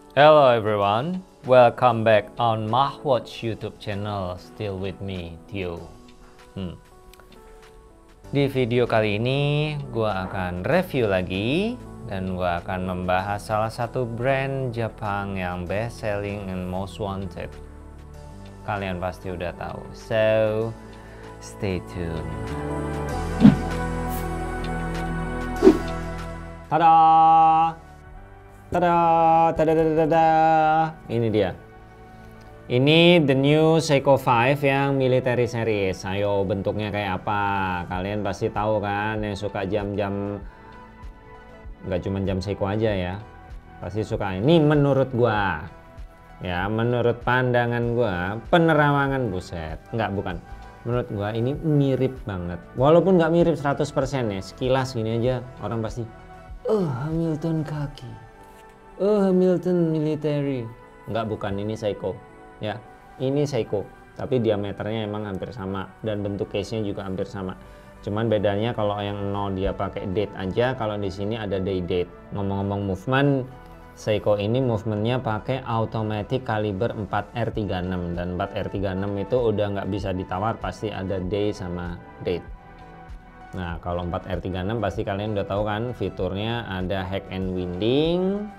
Hello everyone, welcome back on Mahwatch YouTube channel. Still with me, Tio. Di video kali ini gue akan review lagi dan gue akan membahas salah satu brand Jepang yang best selling and most wanted. Kalian pasti udah tahu, so stay tuned. Tada! Tada! Tada! Tada! Tada! Ini dia. Ini the new Seiko 5 yang military series. Ayo, bentuknya kayak apa? Kalian pasti tahu kan, yang suka jam-jam, nggak cuma jam Seiko aja ya, pasti suka. Ini menurut gua ya, menurut pandangan gua, penerawangan, buset, nggak, bukan, menurut gua ini mirip banget. Walaupun nggak mirip 100% ya, sekilas gini aja orang pasti Hamilton kaki, Hamilton military. Nggak, bukan, ini Seiko ya, ini Seiko, tapi diameternya emang hampir sama dan bentuk case-nya juga hampir sama. Cuman bedanya kalau yang 0 dia pakai date aja, kalau di sini ada day date. Ngomong-ngomong movement, Seiko ini movementnya pakai automatic kaliber 4R36 dan 4R36 itu udah nggak bisa ditawar, pasti ada day sama date. Nah, kalau 4R36 pasti kalian udah tahu kan, fiturnya ada hack and winding.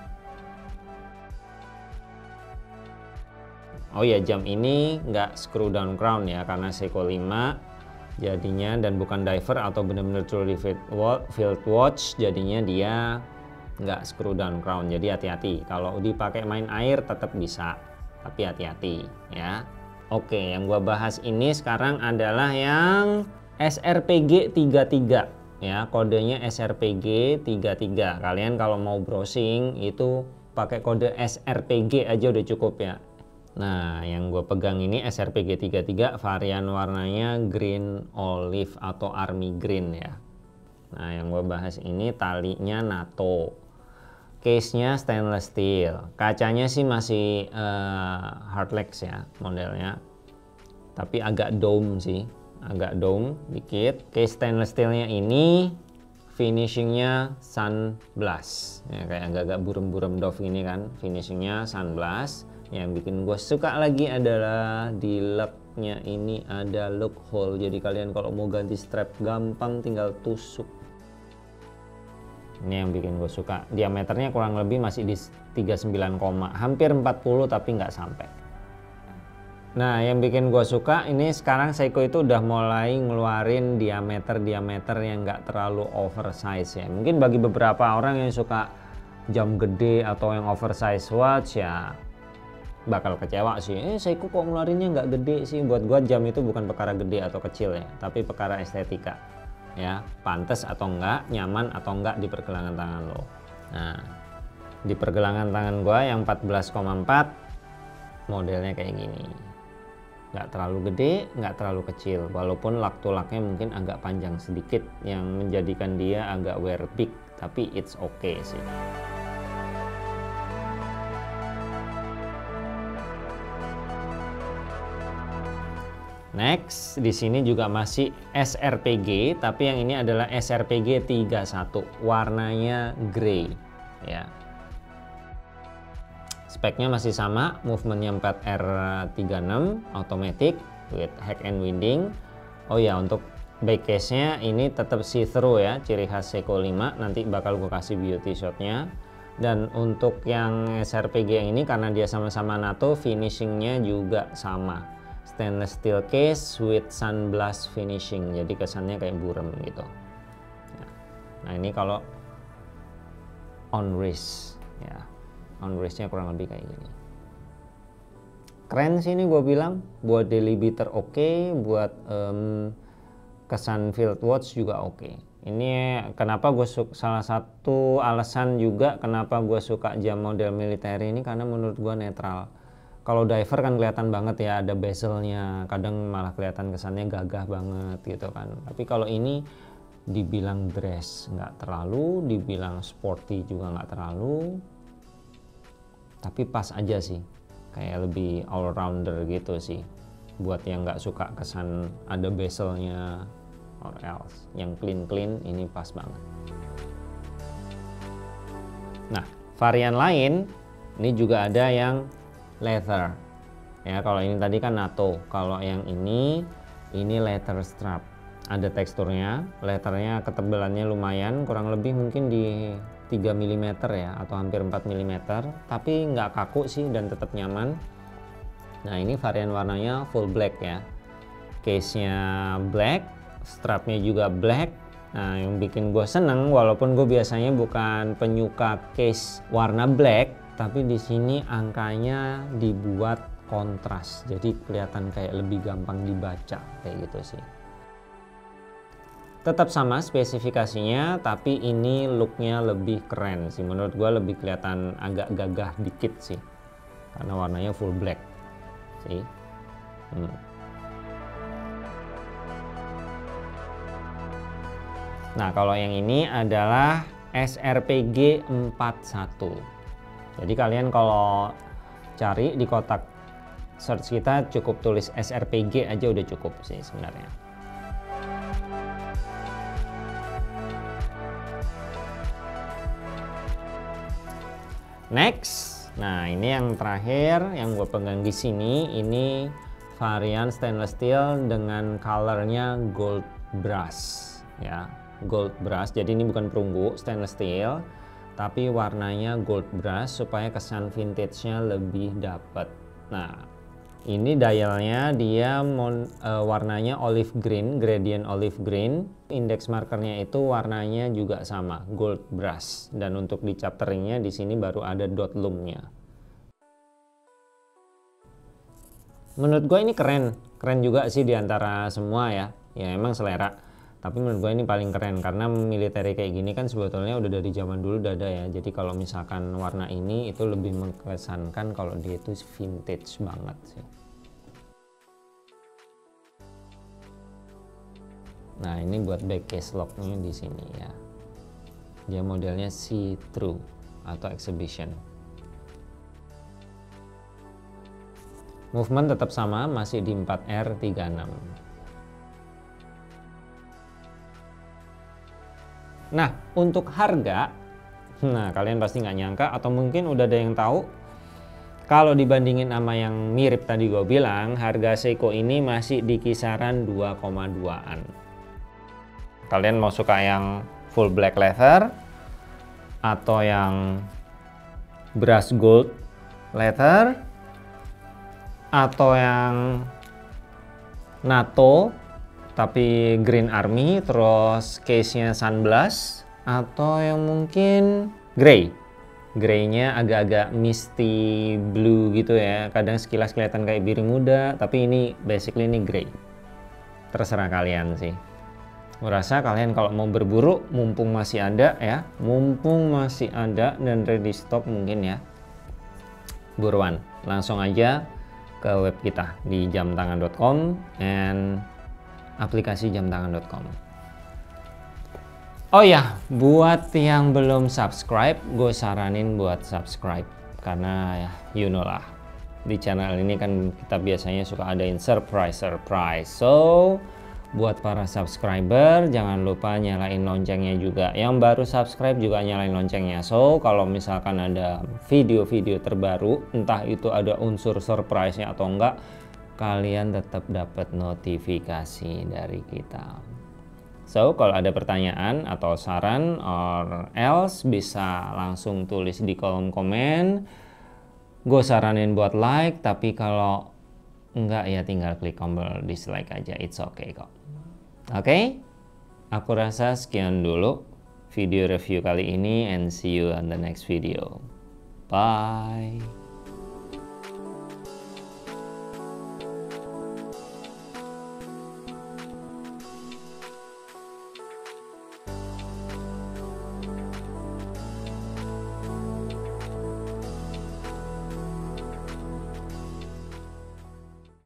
Oh ya, jam ini nggak screw down crown ya, karena Seiko 5 jadinya, dan bukan diver atau bener-bener truly field watch, jadinya dia nggak screw down crown. Jadi hati-hati, kalau dipakai main air tetap bisa, tapi hati-hati ya. Oke, yang gua bahas ini sekarang adalah yang SRPG 33 ya, kodenya SRPG 33. Kalian kalau mau browsing itu pakai kode SRPG aja udah cukup ya. Nah, yang gue pegang ini SRPG 33, varian warnanya green olive atau army green ya. Nah, yang gue bahas ini talinya NATO, case-nya stainless steel, kacanya sih masih hardlex ya modelnya, tapi agak dome sih, agak dome dikit. Case stainless steelnya ini finishingnya sunblast ya, kayak agak-agak burem-burem Dove ini kan, finishingnya sunblast. Yang bikin gue suka lagi adalah di lugnya ini ada lug hole, jadi kalian kalau mau ganti strap gampang tinggal tusuk. Ini yang bikin gue suka. Diameternya kurang lebih masih di 39, hampir 40 tapi nggak sampai. Nah, yang bikin gue suka ini sekarang Seiko itu udah mulai ngeluarin diameter yang nggak terlalu oversize ya. Mungkin bagi beberapa orang yang suka jam gede atau yang oversize watch ya bakal kecewa sih, Seiko kok ngeluarinnya nggak gede sih. Buat gua jam itu bukan perkara gede atau kecil ya, tapi perkara estetika ya, pantas atau enggak, nyaman atau enggak di pergelangan tangan lo. Nah, di pergelangan tangan gua yang 14,4 modelnya kayak gini, nggak terlalu gede, nggak terlalu kecil, walaupun lug to lugnya mungkin agak panjang sedikit yang menjadikan dia agak wear big, tapi it's okay sih. Next, di sini juga masih SRPG, tapi yang ini adalah SRPG 31, warnanya grey ya. Speknya masih sama, movementnya 4R36 automatic with hack and winding. Oh ya, untuk back case-nya ini tetap see-through ya, ciri khas Seiko 5, nanti bakal gue kasih beauty shot-nya. Dan untuk yang SRPG yang ini karena dia sama-sama NATO, finishingnya juga sama, stainless steel case with sunblast finishing, jadi kesannya kayak burem gitu. Nah, ini kalau on wrist ya, on wristnya kurang lebih kayak gini. Keren sih ini gue bilang, buat daily beater oke, buat kesan field watch juga oke. Ini kenapa gue suka, salah satu alasan juga kenapa gue suka jam model militer ini, karena menurut gue netral. Kalau diver kan kelihatan banget ya, ada bezelnya, kadang malah kelihatan kesannya gagah banget gitu kan. Tapi kalau ini dibilang dress nggak terlalu, dibilang sporty juga nggak terlalu, tapi pas aja sih, kayak lebih all rounder gitu sih. Buat yang nggak suka kesan ada bezelnya or else, yang clean ini pas banget. Nah, varian lain Ini juga ada yang leather. Ya, kalau ini tadi kan NATO. Kalau yang ini leather strap. Ada teksturnya, letternya ketebalannya lumayan, kurang lebih mungkin di 3 mm ya, atau hampir 4 mm, tapi nggak kaku sih dan tetap nyaman. Nah, ini varian warnanya full black ya. Case-nya black, strapnya juga black. Nah, yang bikin gue seneng, walaupun gue biasanya bukan penyuka case warna black, tapi di sini angkanya dibuat kontras, jadi kelihatan kayak lebih gampang dibaca kayak gitu sih. Tetap sama spesifikasinya, tapi ini looknya lebih keren sih. Menurut gue lebih kelihatan agak gagah dikit sih, karena warnanya full black sih. Nah, kalau yang ini adalah SRPG 41. Jadi kalian kalau cari di kotak search kita cukup tulis SRPG aja udah cukup sih sebenarnya. Next, nah ini yang terakhir yang gue pegang di sini, ini varian stainless steel dengan colornya gold brass ya, gold brass. Jadi ini bukan perunggu, stainless steel, tapi warnanya gold brass supaya kesan vintage-nya lebih dapat. Nah, ini dialnya dia warnanya olive green, gradient olive green. Index markernya itu warnanya juga sama, gold brass. Dan untuk di chapteringnya di sini baru ada dot loom-nya. Menurut gue ini keren juga sih diantara semua ya. Ya emang selera. Tapi menurut gue ini paling keren karena military kayak gini kan sebetulnya udah dari zaman dulu udah ada ya. Jadi kalau misalkan warna ini itu lebih mengesankan kalau dia itu vintage banget sih. Nah, ini buat back case locknya di sini ya. Dia modelnya see-through atau exhibition. Movement tetap sama, masih di 4R36. Nah, untuk harga, nah kalian pasti nggak nyangka atau mungkin udah ada yang tahu. Kalau dibandingin sama yang mirip tadi gue bilang, harga Seiko ini masih di kisaran 2,2an. Kalian mau suka yang full black leather atau yang brush gold leather atau yang NATO tapi green army terus case-nya sunblast, atau yang mungkin grey-nya agak-agak misty blue gitu ya, kadang sekilas kelihatan kayak biru muda tapi ini basically ini grey. Terserah kalian sih. Merasa kalian kalau mau berburu mumpung masih ada ya, mumpung masih ada dan ready stock mungkin ya, buruan langsung aja ke web kita di jamtangan.com and aplikasi jamtangan.com. Oh ya, buat yang belum subscribe, gue saranin buat subscribe karena ya, you know lah, di channel ini kan kita biasanya suka adain surprise. So, buat para subscriber jangan lupa nyalain loncengnya juga. Yang baru subscribe juga nyalain loncengnya. So, kalau misalkan ada video-video terbaru, entah itu ada unsur surprise-nya atau enggak, kalian tetap dapat notifikasi dari kita. So, kalau ada pertanyaan atau saran or else bisa langsung tulis di kolom komen. Gue saranin buat like, tapi kalau enggak ya tinggal klik tombol dislike aja, it's okay kok. Oke? Aku rasa sekian dulu video review kali ini and see you on the next video. Bye.